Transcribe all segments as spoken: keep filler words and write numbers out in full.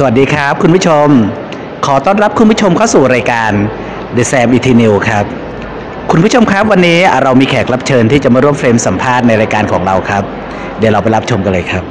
สวัสดีครับคุณผู้ชมขอต้อนรับคุณผู้ชมเข้าสู่รายการ The Sam อี ที News ครับคุณผู้ชมครับวันนี้เรามีแขกรับเชิญที่จะมาร่วมเฟรมสัมภาษณ์ในรายการของเราครับเดี๋ยวเราไปรับชมกันเลยครับ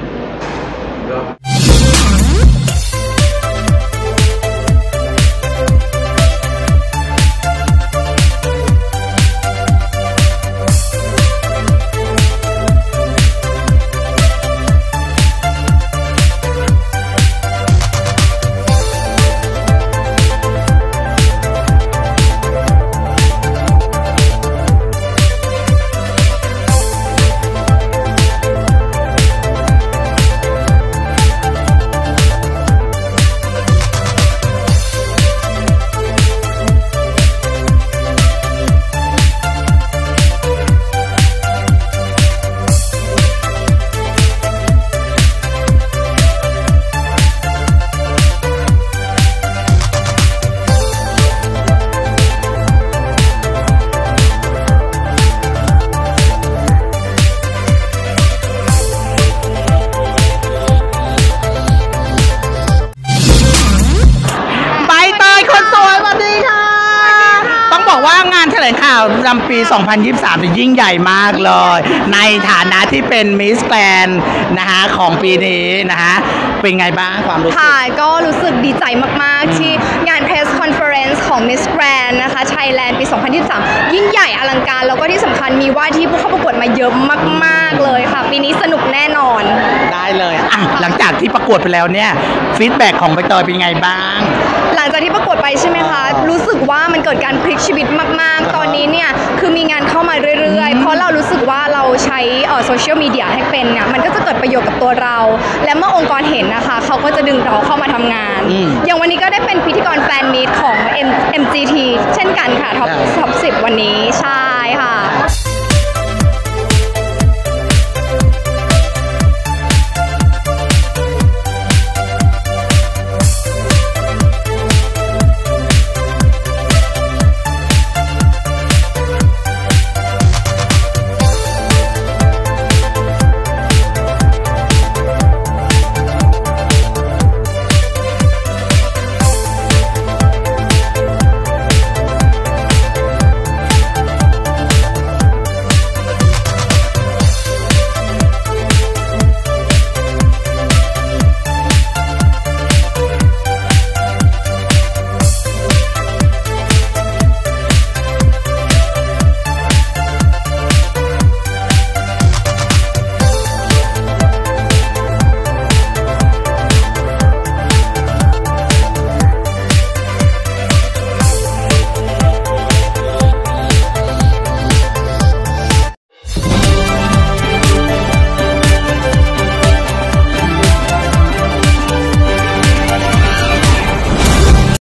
ว่างานแถลงข่าวประจำปี สองพันยี่สิบสาม ยิ่งใหญ่มากเลยในฐานะที่เป็นมิสแกรนด์นะคะของปีนี้นะคะเป็นไงบ้างความรู้สึกค่ะก็รู้สึกดีใจมากๆที่งาน Press Conference ของ Miss Grand นะคะ Thailand ปี สองพันยี่สิบสาม ยิ่งใหญ่อลังการแล้วก็ที่สำคัญมีว่าที่ผู้เข้าประกวดมาเยอะมากๆเลยค่ะปีนี้สนุกแน่นอนได้เลยอ่ะหลังจากที่ประกวดไปแล้วเนี่ยฟีดแบ็กของใบเตยเป็นไงบ้างหลังจากที่ประกวดไปใช่ไหมคะรู้สึกว่ามันเกิดการพลิกชีวิตมากๆตอนนี้เนี่ยคือมีงานเข้ามาเรื่อยๆเพราะเรารู้สึกว่าเราใช้โซเชียลมีเดียให้เป็นเนี่ยมันก็จะเกิดประโยชน์กับตัวเราและเมื่อองค์กรเห็นนะคะเขาก็จะดึงเราเข้ามาทำงานอย่างวันนี้ก็ได้เป็นพิธีกรแฟนมีตของ เอ็ม จี ที เช่นกันค่ะท็อปท็อปสิบวันนี้ใช่